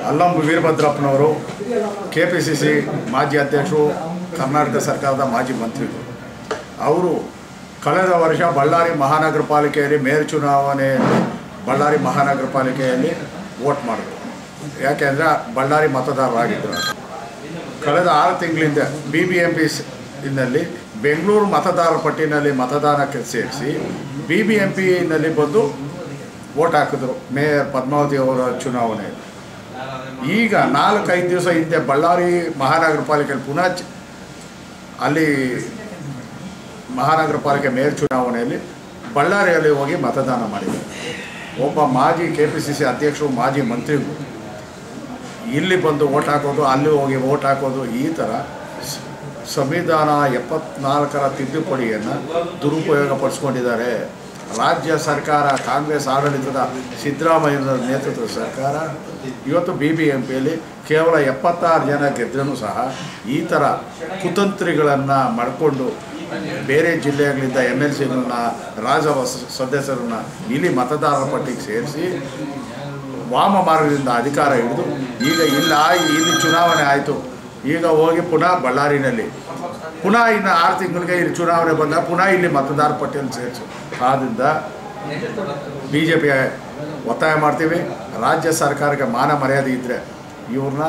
ಅಲ್ಲಂಬು ವೀರಭದ್ರಪ್ಪನವರು KPCC ಮಾಜಿ ಅಧ್ಯಕ್ಷರು, ಕರ್ನಾಟಕ ಸರ್ಕಾರದ ಮಾಜಿ ಮಂತ್ರಿಗಳು. ಅವರು ಕಳೆದ ವರ್ಷ ಬಳ್ಳಾರಿ ಮಹಾನಗರ ಪಾಲಿಕೆಯಲ್ಲಿ ಮೇಯರ್ ಚುನಾವಣೆಯಲ್ಲಿ ಬಳ್ಳಾರಿ ಮಹಾನಗರ ಪಾಲಿಕೆಯಲ್ಲಿ ವೋಟ್ ಮಾಡಿದ್ರು. ಯಾಕೆಂದರೆ ಬಳ್ಳಾರಿ ಮತದಾರರಾಗಿದ್ದರು. ಕಳೆದ 6 ತಿಂಗಳಿಂದ BBMP ನಲ್ಲಿ ಬೆಂಗಳೂರು ಮತದಾರರ ಪಟ್ಟಿನಲ್ಲಿ ಮತದಾನಕ್ಕೆ ಸೇರಿಸಿ BBMPನಲ್ಲಿ ಬಂದು ವೋಟ್ ಹಾಕಿದ್ರು ಮೇಯರ್ ಪದ್ಮಾವತಿ ಅವರ ಚುನಾವಣೆಯಲ್ಲಿ. ಈಗ 4-5 ದಿವಸ ಹಿಂದೆ ಬಳ್ಳಾರಿ ಮಹಾನಗರ ಪಾಲಿಕೆಯಲ್ಲಿ ಪುನಃ ಅಲ್ಲಿ ಮಹಾನಗರ ಪಾಲಿಕೆ ಮೇಯರ್ ಚುನಾವಣೆಯಲ್ಲಿ ಬಳ್ಳಾರಿಯಲ್ಲಿ ಹೋಗಿ ಮತದಾನ ಮಾಡಿದರು. ಒಬ್ಬ ಮಾಜಿ KPCC ಅಧ್ಯಕ್ಷರು, ಮಾಜಿ ಮಂತ್ರಿಗಳು ಇಲ್ಲಿ ಬಂದು ವೋಟ್ ಹಾಕೋದು, ಅಲ್ಲಿ ಹೋಗಿ ವೋಟ್ ಹಾಕೋದು, ಈ ಥರ ಸಂವಿಧಾನ 74ರ ತಿದ್ದುಪಡಿಯನ್ನು ದುರುಪಯೋಗ ಪಡಿಸ್ಕೊಂಡಿದ್ದಾರೆ. ರಾಜ್ಯ ಸರ್ಕಾರ, ಕಾಂಗ್ರೆಸ್ ಆಡಳಿತದ ಸಿದ್ದರಾಮಯ್ಯ ನೇತೃತ್ವದ ಸರ್ಕಾರ ಇವತ್ತು BBMPಯಲ್ಲಿ ಕೇವಲ 76 ಜನ ಗೆದ್ದರೂ ಸಹ ಈ ಥರ ಕುತಂತ್ರಿಗಳನ್ನು ಮಾಡಿಕೊಂಡು ಬೇರೆ ಜಿಲ್ಲೆಗಳಿಂದ MLCಗಳನ್ನ, ರಾಜ್ಯಸಭಾ ಸದಸ್ಯರನ್ನ ಇಲ್ಲಿ ಮತದಾರರ ಪಟ್ಟಿಗೆ ಸೇರಿಸಿ ವಾಮ ಮಾರ್ಗದಿಂದ ಅಧಿಕಾರ ಹಿಡಿದು ಈಗ ಇಲ್ಲಿ ಚುನಾವಣೆ ಆಯಿತು. ಈಗ ಹೋಗಿ ಪುನಃ ಬಳ್ಳಾರಿನಲ್ಲಿ ಪುನಃ ಇನ್ನು 6 ತಿಂಗಳಿಗೆ ಇಲ್ಲಿ ಚುನಾವಣೆ ಬಂದಾಗ ಪುನಃ ಇಲ್ಲಿ ಮತದಾರ ಪಟ್ಟಿಯಲ್ಲಿ ಸೇರಿಸು. ಆದ್ದರಿಂದ BJP ಒತ್ತಾಯ ಮಾಡ್ತೀವಿ, ರಾಜ್ಯ ಸರ್ಕಾರಕ್ಕೆ ಮಾನ ಮರ್ಯಾದೆ ಇದ್ದರೆ ಇವ್ರನ್ನ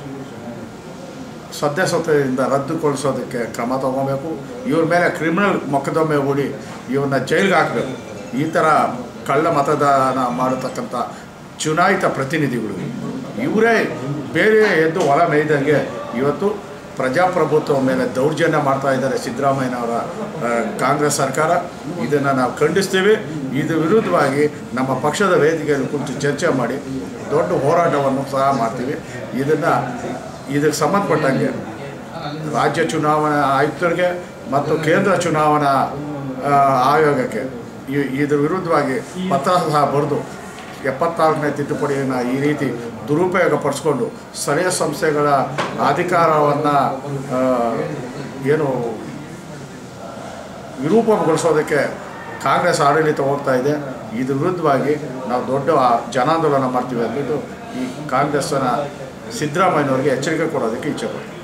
ಸದಸ್ಯತ್ವದಿಂದ ರದ್ದುಗೊಳಿಸೋದಕ್ಕೆ ಕ್ರಮ ತಗೋಬೇಕು. ಇವ್ರ ಮೇಲೆ ಕ್ರಿಮಿನಲ್ ಮೊಕದ್ದಮೆ ಹೂಡಿ ಇವ್ರನ್ನ ಜೈಲಿಗೆ ಹಾಕಬೇಕು. ಈ ಥರ ಕಳ್ಳ ಮತದಾನ ಮಾಡತಕ್ಕಂಥ ಚುನಾಯಿತ ಪ್ರತಿನಿಧಿಗಳು ಇವರೇ ಬೇರೆ ಎದ್ದು ಹೊಲ ಮೇಯ್ದಂಗೆ ಇವತ್ತು ಪ್ರಜಾಪ್ರಭುತ್ವ ಮೇಲೆ ದೌರ್ಜನ್ಯ ಮಾಡ್ತಾ ಇದ್ದಾರೆ ಸಿದ್ದರಾಮಯ್ಯನವರ ಕಾಂಗ್ರೆಸ್ ಸರ್ಕಾರ. ಇದನ್ನು ನಾವು ಖಂಡಿಸ್ತೀವಿ. ಇದು ವಿರುದ್ಧವಾಗಿ ನಮ್ಮ ಪಕ್ಷದ ವೇದಿಕೆಯಲ್ಲಿ ಕುರಿತು ಚರ್ಚೆ ಮಾಡಿ ದೊಡ್ಡ ಹೋರಾಟವನ್ನು ಸಹ ಮಾಡ್ತೀವಿ. ಇದಕ್ಕೆ ಸಂಬಂಧಪಟ್ಟಂಗೆ ರಾಜ್ಯ ಚುನಾವಣಾ ಆಯುಕ್ತರಿಗೆ ಮತ್ತು ಕೇಂದ್ರ ಚುನಾವಣಾ ಆಯೋಗಕ್ಕೆ ಇದ್ರ ವಿರುದ್ಧವಾಗಿ ಪತ್ರ ಸಹ ಬರೆದು 74ನೇ ತಿದ್ದುಪಡಿಯನ್ನು ಈ ರೀತಿ ದುರುಪಯೋಗ ಪಡಿಸ್ಕೊಂಡು ಸ್ಥಳೀಯ ಸಂಸ್ಥೆಗಳ ಅಧಿಕಾರವನ್ನು ವಿರೂಪಗೊಳಿಸೋದಕ್ಕೆ ಕಾಂಗ್ರೆಸ್ ಆಡಳಿತ ಹೋಗ್ತಾ ಇದೆ. ಇದ್ರ ವಿರುದ್ಧವಾಗಿ ನಾವು ದೊಡ್ಡ ಜನಾಂದೋಲನ ಮಾಡ್ತೀವಿ ಅಂದ್ಬಿಟ್ಟು ಈ ಕಾಂಗ್ರೆಸ್ಸನ್ನು ಸಿದ್ದರಾಮಯ್ಯನವ್ರಿಗೆ ಎಚ್ಚರಿಕೆ ಕೊಡೋದಕ್ಕೆ ಇಚ್ಛೆ ಪಡ್ತೀವಿ.